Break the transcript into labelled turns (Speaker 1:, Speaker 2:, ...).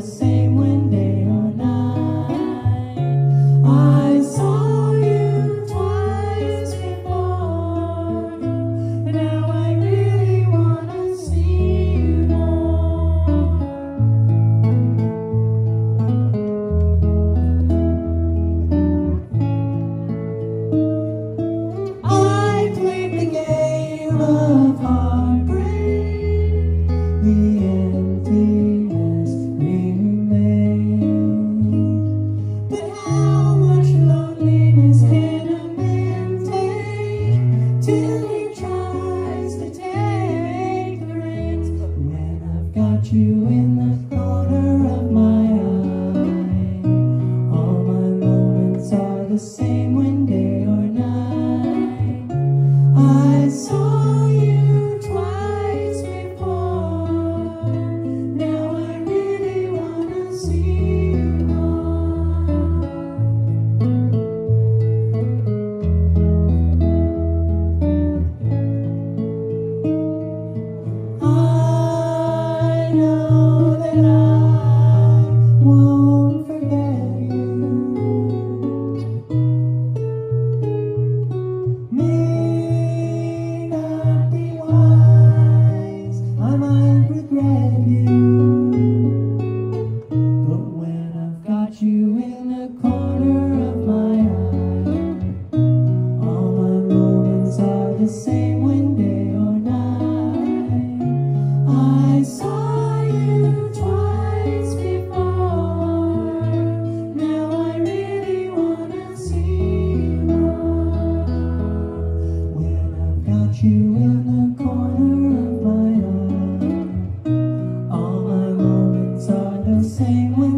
Speaker 1: same when day or night. I saw you twice before, and now I really wanna see you more. I played the game of heartbreak, the emptiness remains. But how much loneliness can a man take till he tries to take the reins? When I've got you in the corner of my eye, all my moments are the same when day or night. I saw you twice before, now I really wanna see you more. I know that I won't forget you. May not be wise, I might regret you, but when I've got you in the corner of my eye, all my moments are the same when day or night. I saw you twice before, now I really wanna see you more. When I've got you in the corner of my eye, all my moments are the same when